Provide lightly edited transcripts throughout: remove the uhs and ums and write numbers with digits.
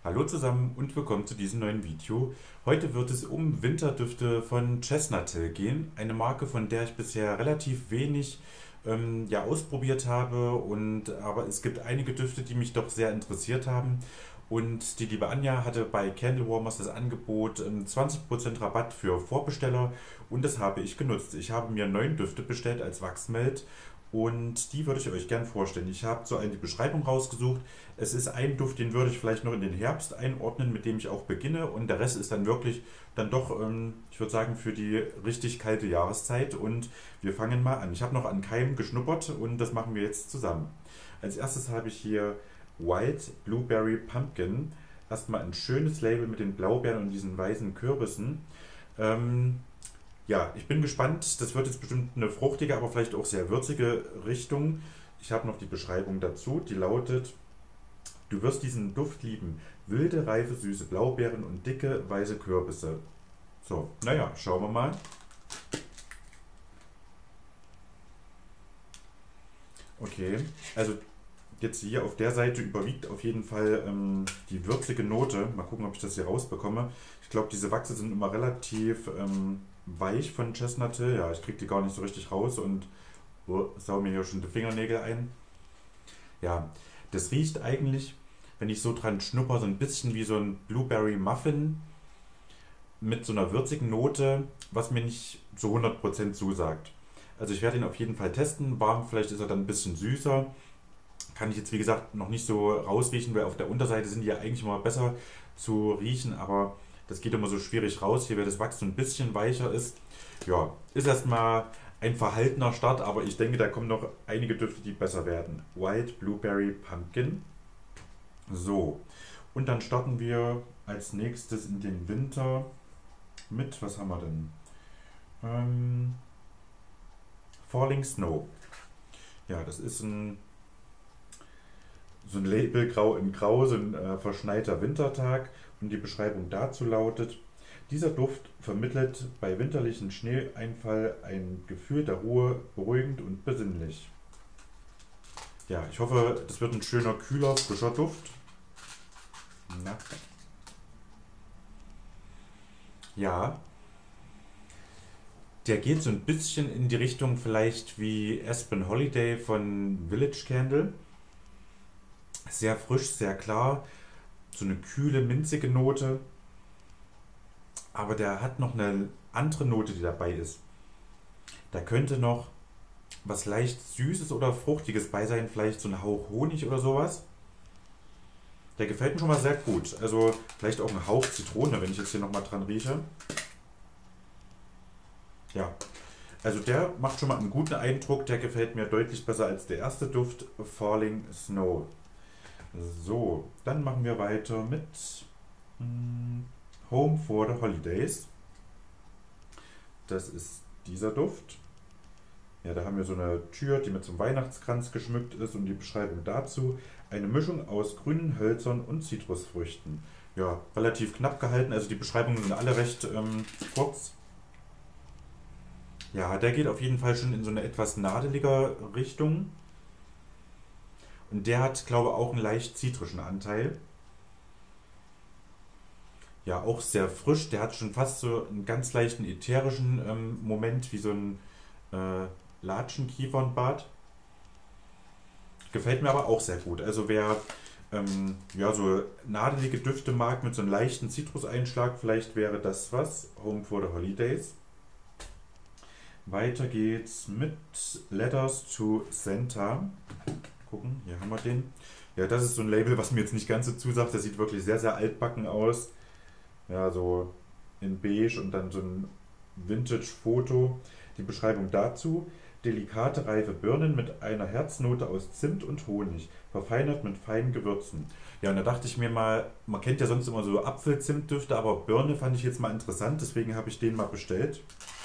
Hallo zusammen und willkommen zu diesem neuen Video. Heute wird es um Winterdüfte von Chestnut Hill gehen. Eine Marke, von der ich bisher relativ wenig ausprobiert habe. Aber es gibt einige Düfte, die mich doch sehr interessiert haben. Und die liebe Anja hatte bei Candle Warmers das Angebot 20% Rabatt für Vorbesteller und das habe ich genutzt. Ich habe mir 9 Düfte bestellt als Wachsmelt und die würde ich euch gern vorstellen. Ich habe so eine die Beschreibung rausgesucht. Es ist ein Duft, den würde ich vielleicht noch in den Herbst einordnen, mit dem ich auch beginne. Und der Rest ist dann wirklich dann doch, ich würde sagen, für die richtig kalte Jahreszeit. Und wir fangen mal an. Ich habe noch an keinem geschnuppert und das machen wir jetzt zusammen. Als erstes habe ich hier Wild Blueberry Pumpkin. Erstmal ein schönes Label mit den Blaubeeren und diesen weißen Kürbissen. Ähm, ja, ich bin gespannt. Das wird jetzt bestimmt eine fruchtige, aber vielleicht auch sehr würzige Richtung. Ich habe noch die Beschreibung dazu, die lautet: Du wirst diesen Duft lieben. Wilde, reife, süße Blaubeeren und dicke, weiße Kürbisse. So, naja, schauen wir mal. Okay, also jetzt hier auf der Seite überwiegt auf jeden Fall die würzige Note. Mal gucken, ob ich das hier rausbekomme. Ich glaube, diese Wachse sind immer relativ weich von Chestnut Hill. Ja, ich kriege die gar nicht so richtig raus und sau mir hier schon die Fingernägel ein. Ja, das riecht eigentlich, wenn ich so dran schnupper, so ein bisschen wie so ein Blueberry Muffin mit so einer würzigen Note, was mir nicht zu 100% zusagt. Also ich werde ihn auf jeden Fall testen. Warm, vielleicht ist er dann ein bisschen süßer. Kann ich jetzt wie gesagt noch nicht so rausriechen, weil auf der Unterseite sind die ja eigentlich immer besser zu riechen, aber das geht immer so schwierig raus. Hier, weil das Wachs so ein bisschen weicher ist. Ja, ist erstmal ein verhaltener Start, aber ich denke, da kommen noch einige Düfte, die besser werden. Wild Blueberry Pumpkin. So, und dann starten wir als nächstes in den Winter mit, was haben wir denn? Ähm, Falling Snow. Ja, das ist so ein Label Grau in Grau, so ein verschneiter Wintertag. Und die Beschreibung dazu lautet: Dieser Duft vermittelt bei winterlichem Schneeeinfall ein Gefühl der Ruhe, beruhigend und besinnlich. Ja, ich hoffe, das wird ein schöner, kühler, frischer Duft. Na. Ja, der geht so ein bisschen in die Richtung vielleicht wie Aspen Holiday von Village Candle. Sehr frisch, sehr klar, so eine kühle, minzige Note. Aber der hat noch eine andere Note, die dabei ist. Da könnte noch was leicht Süßes oder Fruchtiges bei sein, vielleicht so ein Hauch Honig oder sowas. Der gefällt mir schon mal sehr gut. Also vielleicht auch ein Hauch Zitrone, wenn ich jetzt hier nochmal dran rieche. Ja, also der macht schon mal einen guten Eindruck. Der gefällt mir deutlich besser als der erste Duft, Falling Snow. So, dann machen wir weiter mit Home for the Holidays. Das ist dieser Duft. Ja, da haben wir so eine Tür, die mit so einem Weihnachtskranz geschmückt ist und die Beschreibung dazu: Eine Mischung aus grünen Hölzern und Zitrusfrüchten. Ja, relativ knapp gehalten, also die Beschreibungen sind alle recht kurz. Ja, der geht auf jeden Fall schon in so eine etwas nadeliger Richtung. Und der hat, glaube ich, auch einen leicht zitrischen Anteil. Ja, auch sehr frisch. Der hat schon fast so einen ganz leichten ätherischen Moment, wie so ein Latschenkiefernbad. Gefällt mir aber auch sehr gut. Also wer so nadelige Düfte mag mit so einem leichten Zitruseinschlag, vielleicht wäre das was. Home for the Holidays. Weiter geht's mit Letters to Santa. Gucken, hier haben wir den. Ja, das ist so ein Label, was mir jetzt nicht ganz so zusagt. Das sieht wirklich sehr, sehr altbacken aus. Ja, so in beige und dann so ein Vintage-Foto. Die Beschreibung dazu: Delikate, reife Birnen mit einer Herznote aus Zimt und Honig, verfeinert mit feinen Gewürzen. Ja, und da dachte ich mir mal, man kennt ja sonst immer so Apfel-Zimtdüfte, aber Birne fand ich jetzt mal interessant, deswegen habe ich den mal bestellt.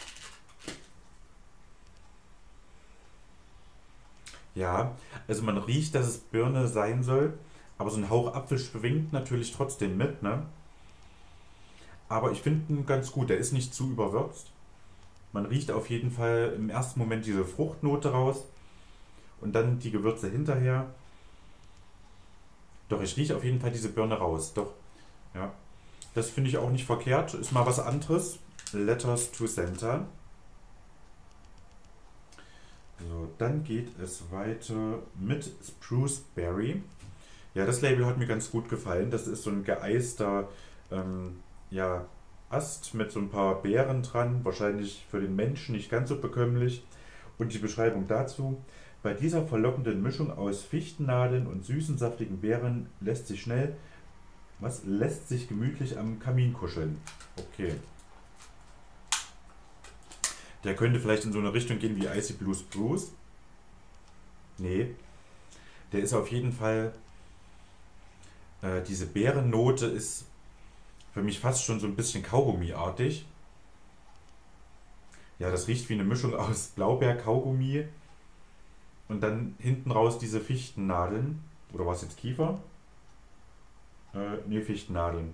Ja, also man riecht, dass es Birne sein soll, aber so ein Hauch Apfel schwingt natürlich trotzdem mit, ne? Aber ich finde ihn ganz gut, der ist nicht zu überwürzt. Man riecht auf jeden Fall im ersten Moment diese Fruchtnote raus und dann die Gewürze hinterher. Doch, ich rieche auf jeden Fall diese Birne raus. Doch, Ja, das finde ich auch nicht verkehrt. Ist mal was anderes. Letters to Santa. So, dann geht es weiter mit Spruce Berry. Ja, das Label hat mir ganz gut gefallen. Das ist so ein geeister ähm, ja, Ast mit so ein paar Beeren dran. Wahrscheinlich für den Menschen nicht ganz so bekömmlich. Und die Beschreibung dazu. Bei dieser verlockenden Mischung aus Fichtennadeln und süßen, saftigen Beeren lässt sich gemütlich am Kamin kuscheln. Okay. Der könnte vielleicht in so eine Richtung gehen wie Icy Blue Spruce. Nee, der ist auf jeden Fall, diese Beerennote ist für mich fast schon so ein bisschen Kaugummiartig. Ja, das riecht wie eine Mischung aus Blaubeer-Kaugummi und dann hinten raus diese Fichtennadeln. Oder war es jetzt Kiefer? Nee, Fichtennadeln.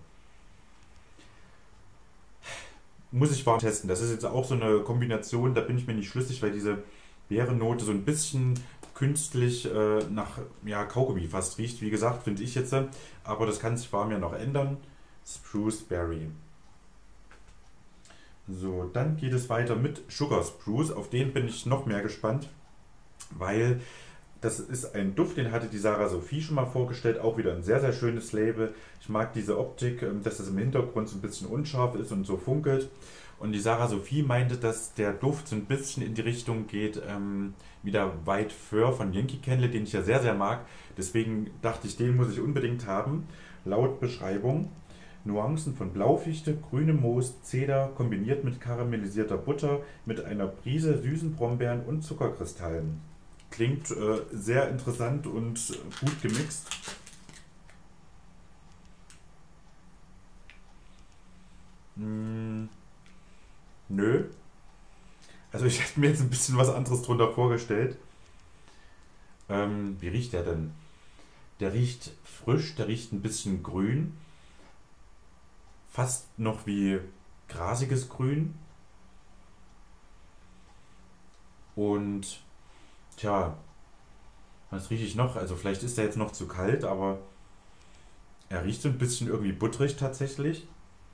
Muss ich warm testen. Das ist jetzt auch so eine Kombination, da bin ich mir nicht schlüssig, weil diese Beerennote so ein bisschen künstlich nach ja, Kaugummi fast riecht. Wie gesagt, finde ich jetzt. Aber das kann sich warm ja noch ändern. Spruce Berry. So, dann geht es weiter mit Sugar Spruce. Auf den bin ich noch mehr gespannt, weil das ist ein Duft, den hatte die Sarah Sophie schon mal vorgestellt. Auch wieder ein sehr, sehr schönes Label. Ich mag diese Optik, dass es im Hintergrund so ein bisschen unscharf ist und so funkelt. Und die Sarah Sophie meinte, dass der Duft so ein bisschen in die Richtung geht, wieder White Fur von Yankee Candle, den ich ja sehr, sehr mag. Deswegen dachte ich, den muss ich unbedingt haben. Laut Beschreibung: Nuancen von Blaufichte, grünem Moos, Zeder, kombiniert mit karamellisierter Butter, mit einer Prise süßen Brombeeren und Zuckerkristallen. Klingt sehr interessant und gut gemixt. Hm, nö. Also ich hätte mir jetzt ein bisschen was anderes drunter vorgestellt. Wie riecht der denn? Der riecht frisch, der riecht ein bisschen grün. Fast noch wie grasiges Grün. Und tja, was rieche ich noch? Also vielleicht ist der jetzt noch zu kalt, aber er riecht so ein bisschen irgendwie butterig tatsächlich.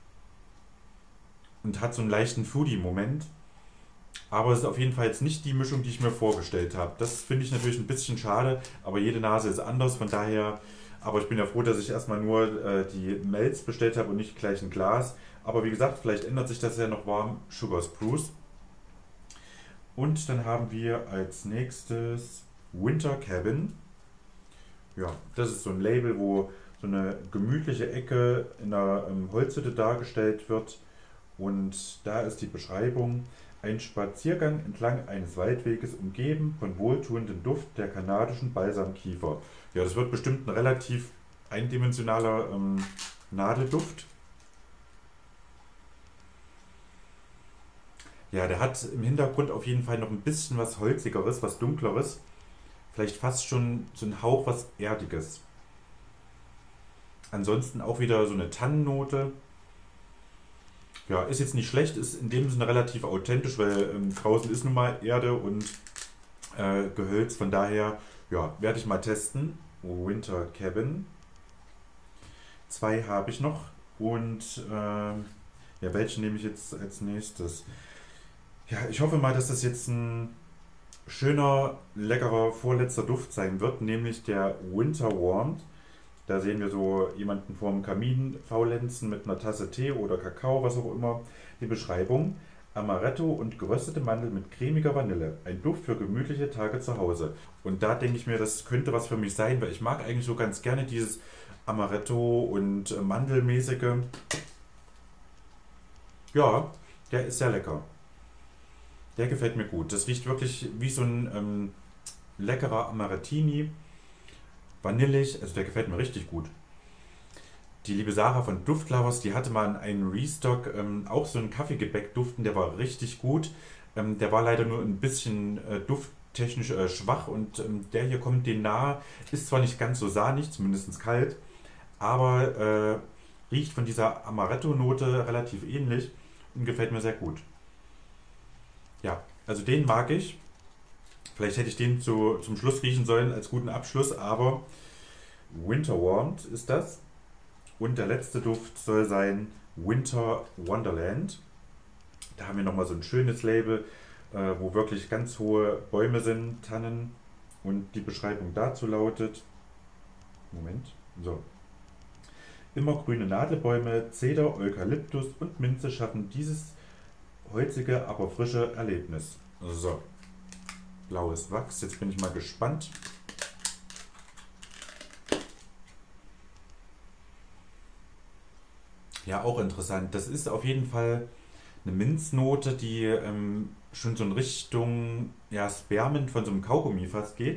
Und hat so einen leichten Foodie-Moment. Aber es ist auf jeden Fall jetzt nicht die Mischung, die ich mir vorgestellt habe. Das finde ich natürlich ein bisschen schade, aber jede Nase ist anders, von daher. Aber ich bin ja froh, dass ich erstmal nur die Melz bestellt habe und nicht gleich ein Glas. Aber wie gesagt, vielleicht ändert sich das ja noch warm. Sugar Spruce. Und dann haben wir als nächstes Winter Cabin. Ja, das ist so ein Label, wo so eine gemütliche Ecke in einer Holzhütte dargestellt wird. Und da ist die Beschreibung: ein Spaziergang entlang eines Waldweges, umgeben von wohltuendem Duft der kanadischen Balsamkiefer. Ja, das wird bestimmt ein relativ eindimensionaler Nadelduft. Ja, der hat im Hintergrund auf jeden Fall noch ein bisschen was Holzigeres, was Dunkleres. Vielleicht fast schon so ein Hauch was Erdiges. Ansonsten auch wieder so eine Tannennote. Ja, ist jetzt nicht schlecht, ist in dem Sinne relativ authentisch, weil draußen ist nun mal Erde und Gehölz. Von daher, ja, werde ich mal testen. Winter Cabin. Zwei habe ich noch. Und ja, welchen nehme ich jetzt als nächstes? Ja, ich hoffe mal, dass das jetzt ein schöner, leckerer vorletzter Duft sein wird, nämlich der Winter Warmed. Da sehen wir so jemanden vorm Kamin faulenzen mit einer Tasse Tee oder Kakao, was auch immer. Die Beschreibung: Amaretto und geröstete Mandel mit cremiger Vanille. Ein Duft für gemütliche Tage zu Hause. Und da denke ich mir, das könnte was für mich sein, weil ich mag eigentlich so ganz gerne dieses Amaretto und Mandelmäßige. Ja, der ist sehr lecker. Der gefällt mir gut. Das riecht wirklich wie so ein leckerer Amarettini. Vanillig, also der gefällt mir richtig gut. Die liebe Sarah von Duftlovers, die hatte mal in einem Restock auch so einen Kaffeegebäck duften, der war richtig gut. Der war leider nur ein bisschen dufttechnisch schwach und der hier kommt den nahe. Ist zwar nicht ganz so sahnig, zumindest kalt, aber riecht von dieser Amaretto-Note relativ ähnlich und gefällt mir sehr gut. Ja, also den mag ich. Vielleicht hätte ich den zum Schluss riechen sollen als guten Abschluss, aber Winter Warmed ist das. Und der letzte Duft soll sein Winter Wonderland. Da haben wir nochmal so ein schönes Label, wo wirklich ganz hohe Bäume sind, Tannen. Und die Beschreibung dazu lautet, Moment, so. Immergrüne Nadelbäume, Zeder, Eukalyptus und Minze schaffen dieses holzige, aber frische Erlebnis. So, blaues Wachs. Jetzt bin ich mal gespannt. Ja, auch interessant. Das ist auf jeden Fall eine Minznote, die schon so in Richtung ja, Spearmint von so einem Kaugummi fast geht.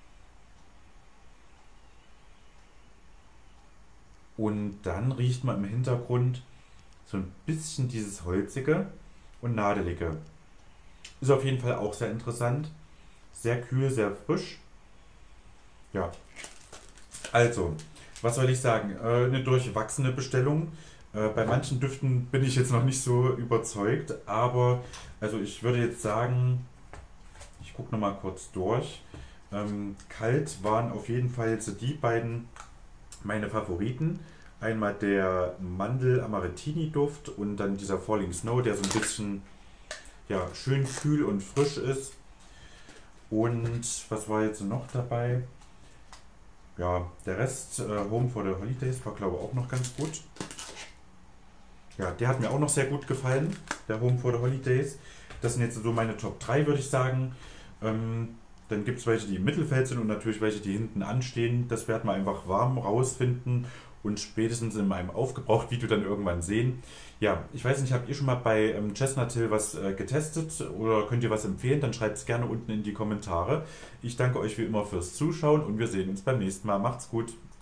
Und dann riecht man im Hintergrund so ein bisschen dieses Holzige und Nadelige. Ist auf jeden Fall auch sehr interessant. Sehr kühl, sehr frisch. Ja, also, was soll ich sagen? Eine durchwachsene Bestellung. Bei manchen Düften bin ich jetzt noch nicht so überzeugt, aber also ich würde jetzt sagen, ich gucke nochmal kurz durch. Kalt waren auf jeden Fall jetzt die beiden meine Favoriten. Einmal der Mandel-Amarettini-Duft und dann dieser Falling Snow, der so ein bisschen ja, schön kühl und frisch ist. Und was war jetzt noch dabei? Ja, der Rest, Home for the Holidays, war glaube ich auch noch ganz gut. Ja, der hat mir auch noch sehr gut gefallen, der Home for the Holidays. Das sind jetzt so meine Top 3, würde ich sagen. Dann gibt es welche, die im Mittelfeld sind und natürlich welche, die hinten anstehen. Das werden wir einfach warm rausfinden und spätestens in meinem Aufgebraucht-Video dann irgendwann sehen. Ja, ich weiß nicht, habt ihr schon mal bei Chestnut Hill was getestet oder könnt ihr was empfehlen? Dann schreibt es gerne unten in die Kommentare. Ich danke euch wie immer fürs Zuschauen und wir sehen uns beim nächsten Mal. Macht's gut!